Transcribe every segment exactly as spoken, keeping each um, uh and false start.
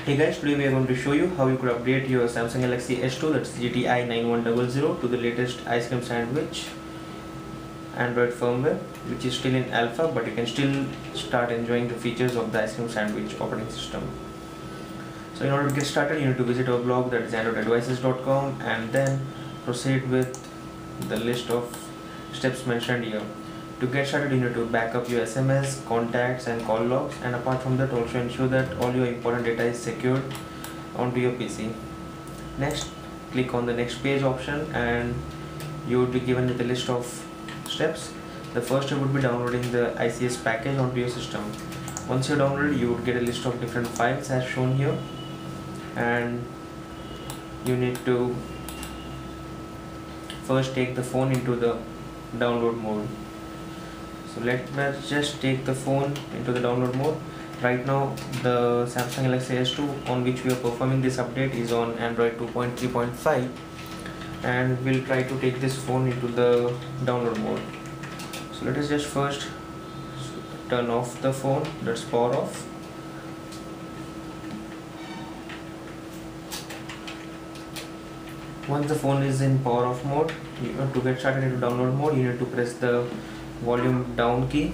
Hey guys, today we are going to show you how you could update your Samsung Galaxy S two, that's G T I nine one zero zero, to the latest Ice Cream Sandwich Android firmware, which is still in alpha, but you can still start enjoying the features of the Ice Cream Sandwich operating system. So in order to get started, you need to visit our blog, that is android advices dot com, and then proceed with the list of steps mentioned here. To get started, you need to back up your S M S, contacts and call logs, and apart from that also ensure that all your important data is secured onto your P C. Next, click on the next page option and you would be given with a list of steps. The first step would be downloading the I C S package onto your system. Once you download it, you would get a list of different files as shown here, and you need to first take the phone into the download mode. So let's just take the phone into the download mode. Right now the Samsung Galaxy S two on which we are performing this update is on Android two point three point five, and we'll try to take this phone into the download mode. So let us just first turn off the phone, let's power off. Once the phone is in power off mode, you know, to get started into download mode, you need to press the volume down key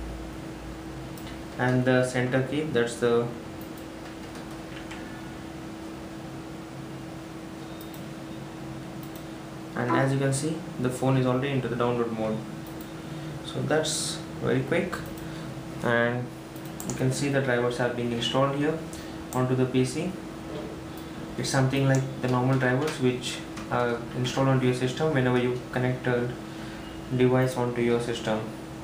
and the center key, that's the and as you can see, the phone is already into the download mode. So that's very quick, and you can see the drivers are being installed here onto the P C. It's something like the normal drivers which are installed onto your system whenever you connect a device onto your system.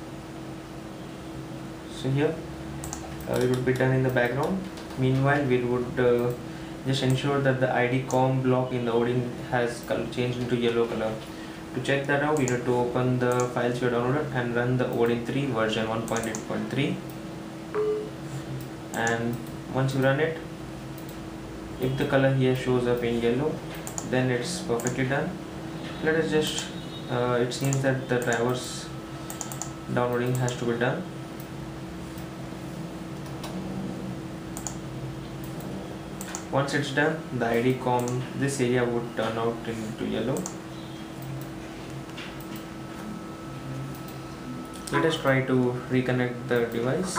So here uh, it would be done in the background. Meanwhile, we would uh, just ensure that the I D COM block in the Odin has color changed into yellow color. To check that out, you need to open the files you downloaded and run the Odin three version one point eight point three, and once you run it, if the color here shows up in yellow, then it's perfectly done. Let us just uh, it seems that the drivers downloading has to be done. Once it's done, the I D COM, this area would turn out into yellow. Let us try to reconnect the device.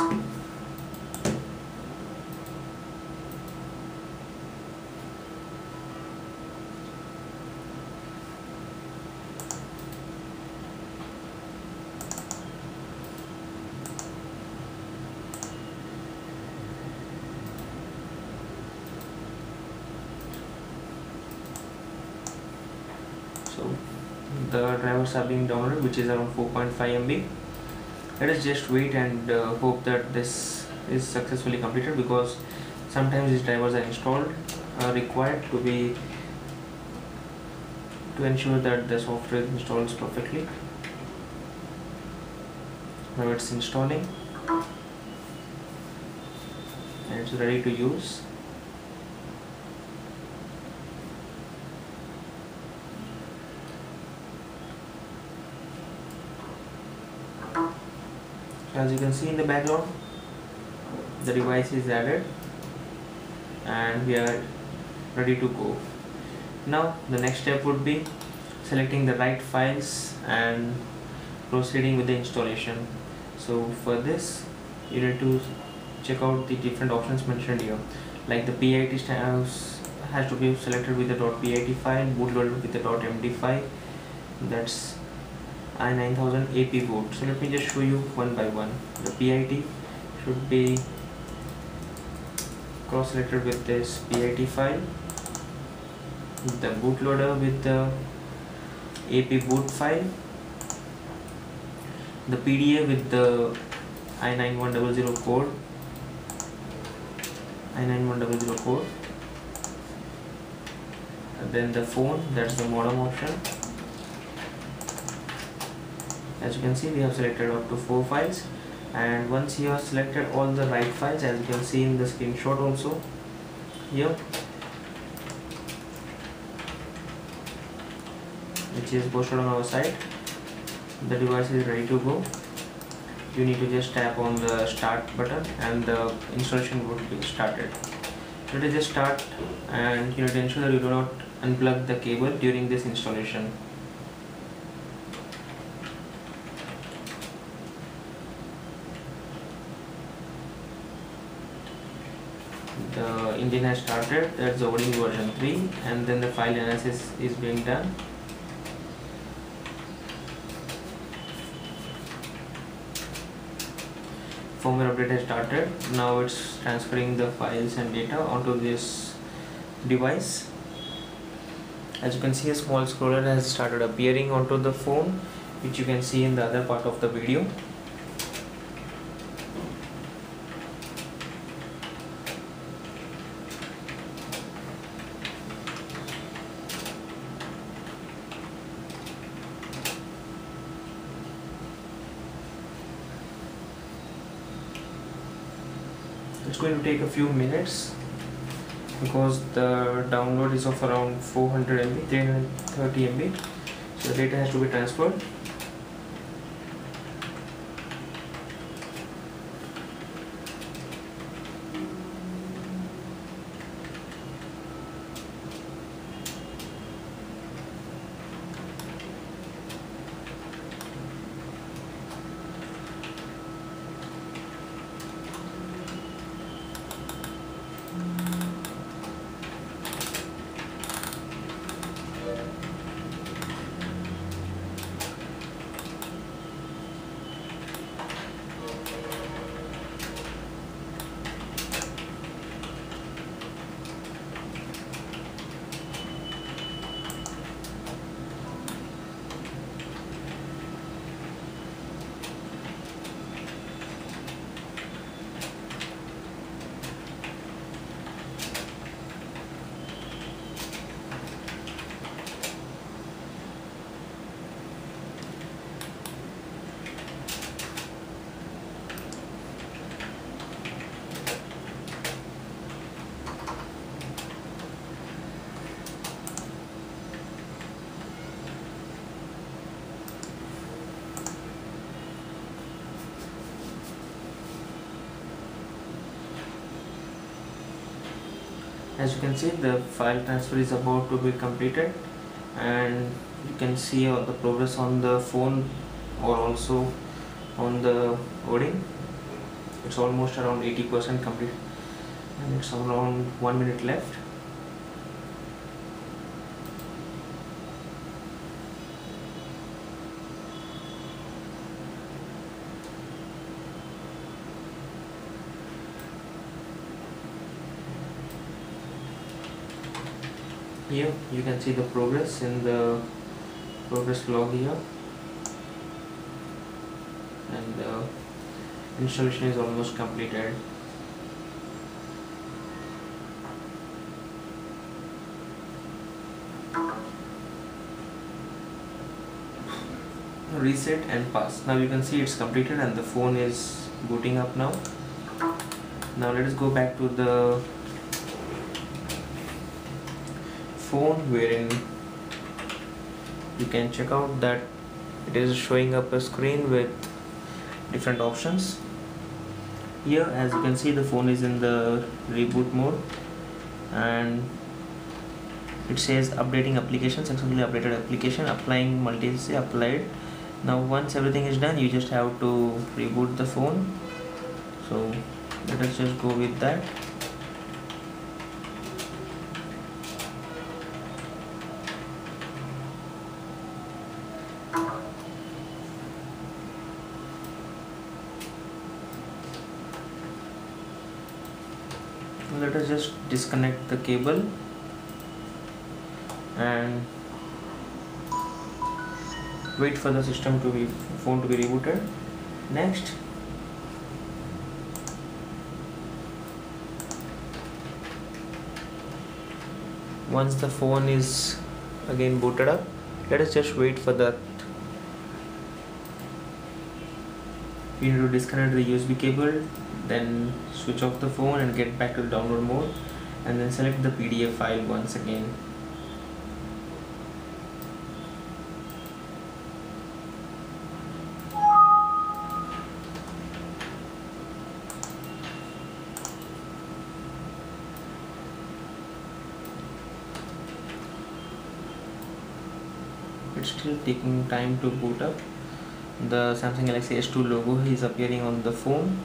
So the drivers are being downloaded, which is around four point five M B. Let us just wait and uh, hope that this is successfully completed, because sometimes these drivers are installed are required to be to ensure that the software installs perfectly. Now it's installing and it's ready to use. As you can see in the background, the device is added and we are ready to go. Now the next step would be selecting the right files and proceeding with the installation. So for this, you need to check out the different options mentioned here, like the P I T has to be selected with the .bat file, bootloader with the .md file, that's i nine thousand A P boot. So let me just show you one by one. The P I T should be cross selected with this P I T file, the bootloader with the A P boot file, the P D A with the i nine one zero zero code, i nine one zero zero code, and then the phone, that's the modem option. As you can see, we have selected up to four files, and once you have selected all the right files, as you can see in the screenshot also here, which is posted on our site, the device is ready to go. You need to just tap on the start button and the installation would be started. Let us just start, and you need to ensure that you do not unplug the cable during this installation. The engine has started, that's the Odin version three, and then the file analysis is being done. Firmware update has started. Now it's transferring the files and data onto this device. As you can see, a small scroller has started appearing onto the phone, which you can see in the other part of the video. It's going to take a few minutes because the download is of around four hundred M B, three hundred thirty M B, so the data has to be transferred. As you can see, the file transfer is about to be completed, and you can see all the progress on the phone or also on the Odin. It's almost around eighty percent complete, and it's around one minute left. Here you can see the progress in the progress log here, and the installation is almost completed. Reset and pass. Now you can see it's completed and the phone is booting up now. Now let us go back to the phone, wherein you can check out that it is showing up a screen with different options. Here, as you can see, the phone is in the reboot mode, and it says updating application, successfully updated application, applying multi-C applied. Now once everything is done, you just have to reboot the phone. So let us just go with that. Let us just disconnect the cable and wait for the system to be phone to be rebooted. Next, once the phone is again booted up, let us just wait for that. We need to disconnect the U S B cable, then switch off the phone and get back to the download mode, and then select the P D F file once again. it's still taking time to boot up. The Samsung Galaxy S two logo is appearing on the phone.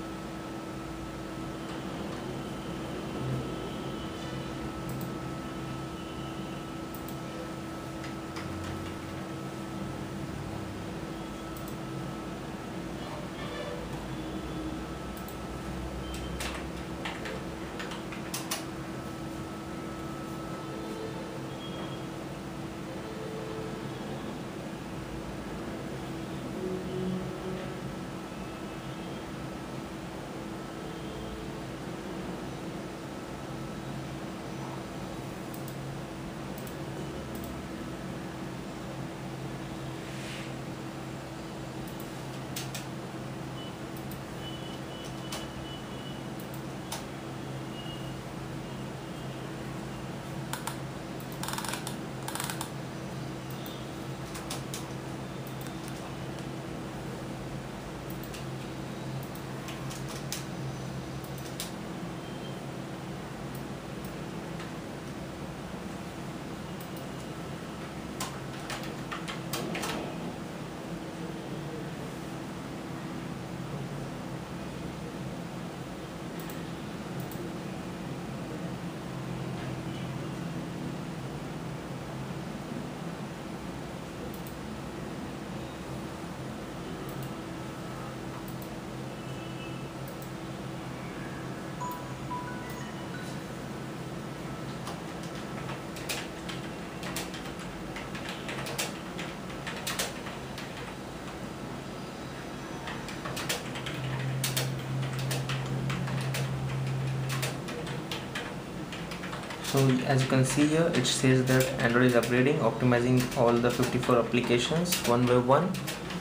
So as you can see here, it says that Android is upgrading, optimizing all the fifty-four applications one by one.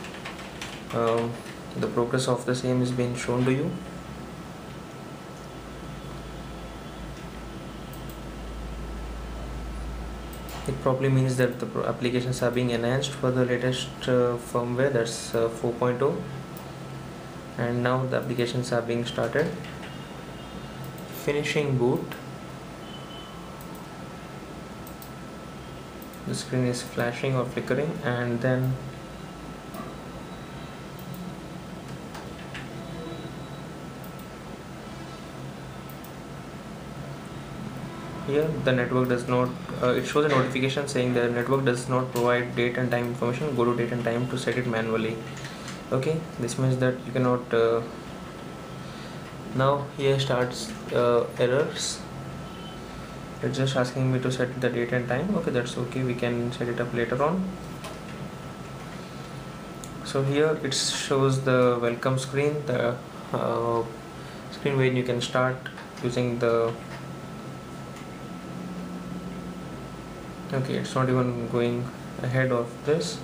Um, the progress of the same is being shown to you. It probably means that the applications are being enhanced for the latest uh, firmware, that's uh, four point oh, and now the applications are being started. Finishing boot. The screen is flashing or flickering, and then here the network does not uh, it shows a notification saying the network does not provide date and time information. Go to date and time to set it manually. Okay, this means that you cannot uh, now here starts uh, errors. It's just asking me to set the date and time. Okay, that's okay, we can set it up later on. So here it shows the welcome screen, the uh, screen where you can start using the okay, it's not even going ahead of this.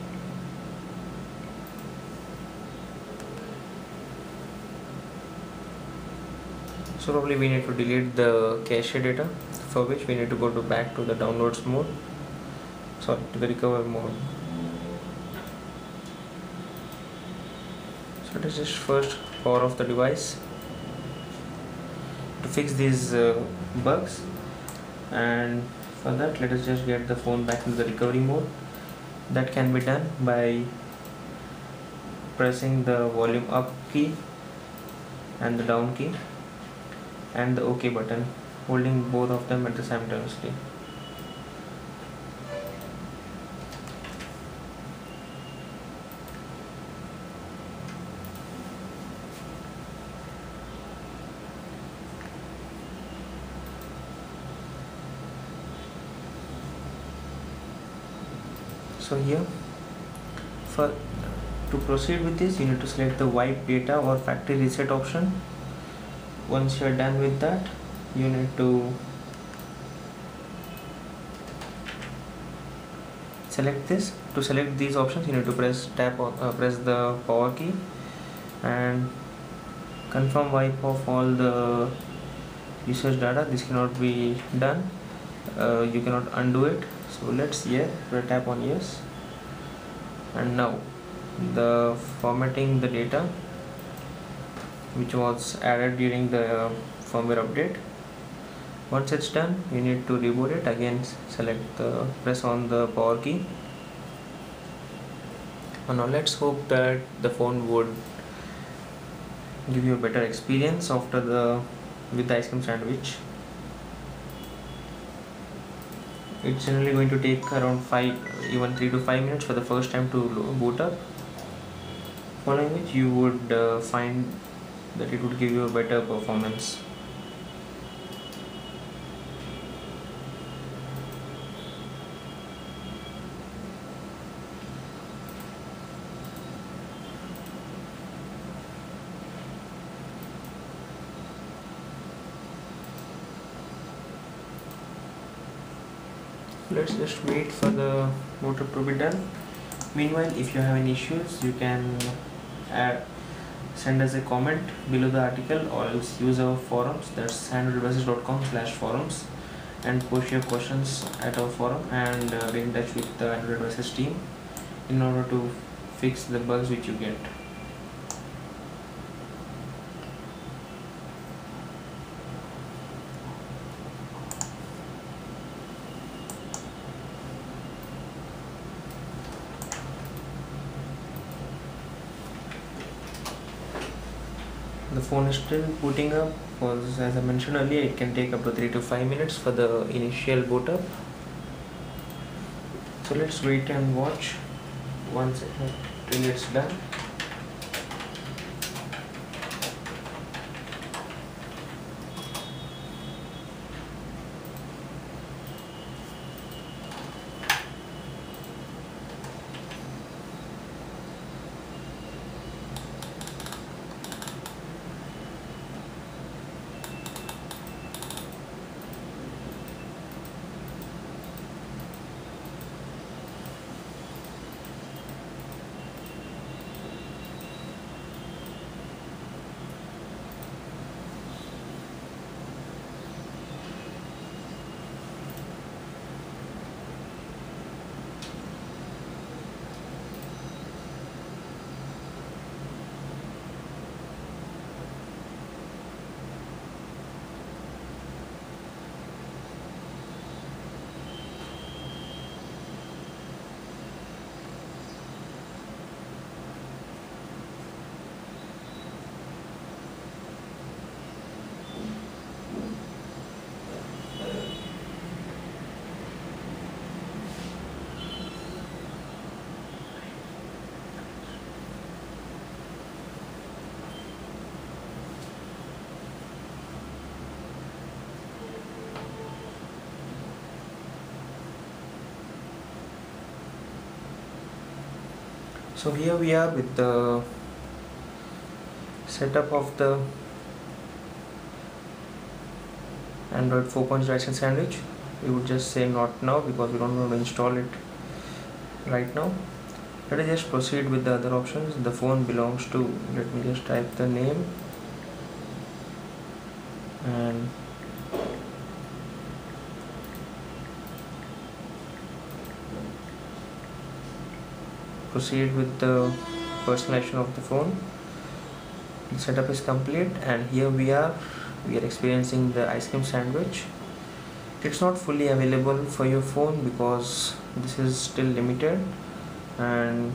So probably we need to delete the cache data, for which we need to go to back to the downloads mode, sorry, to the recover mode. So let us just first power off the device to fix these uh, bugs, and for that let us just get the phone back into the recovery mode. That can be done by pressing the volume up key and the down key and the OK button, holding both of them at the simultaneously. So here, for to proceed with this, you need to select the wipe data or factory reset option. Once you are done with that, you need to select this. To select these options, you need to press tap on uh, press the power key and confirm wipe of all the usage data. This cannot be done. Uh, you cannot undo it. So let's yeah tap on yes, and now the formatting the data which was added during the uh, firmware update. Once it's done, you need to reboot it again. Select the press on the power key Now let's hope that the phone would give you a better experience after the with the ice cream sandwich. It's generally going to take around five, even three to five minutes for the first time to boot up. Following which you would uh, find that it would give you a better performance. Let's just wait for the boot up to be done. Meanwhile, if you have any issues, you can add, send us a comment below the article, or else use our forums, that's android devices dot com slash forums, and post your questions at our forum, and uh, get in touch with the Android Devices team in order to fix the bugs which you get. The phone is still booting up, because as I mentioned earlier, it can take up to three to five minutes for the initial boot up. So let's wait and watch once till it's done. So here we are with the setup of the Android four point oh Ice Cream Sandwich. We would just say not now because we don't want to install it right now. Let us just proceed with the other options. The phone belongs to, let me just type the name and proceed with the personalization of the phone. The setup is complete, and here we are we are experiencing the ice cream sandwich. It's not fully available for your phone because this is still limited, and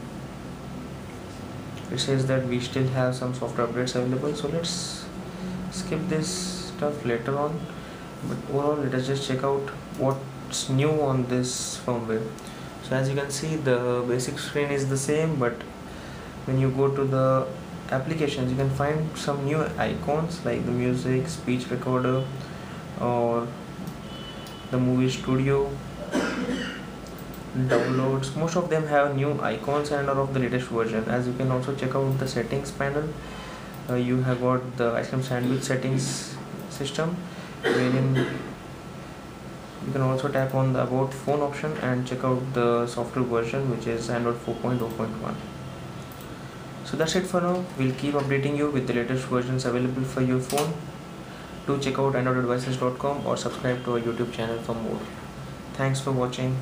it says that we still have some software updates available. So let's skip this stuff later on, but overall let us just check out what's new on this firmware. So as you can see, the basic screen is the same, but when you go to the applications, you can find some new icons like the music, speech recorder, or the movie studio, downloads. Most of them have new icons and are of the latest version. As you can also check out the settings panel, uh, you have got the ice cream sandwich settings system, wherein you can also tap on the about phone option and check out the software version, which is Android four point oh point one. So that's it for now. We'll keep updating you with the latest versions available for your phone. Do check out android devices dot com or subscribe to our YouTube channel for more. Thanks for watching.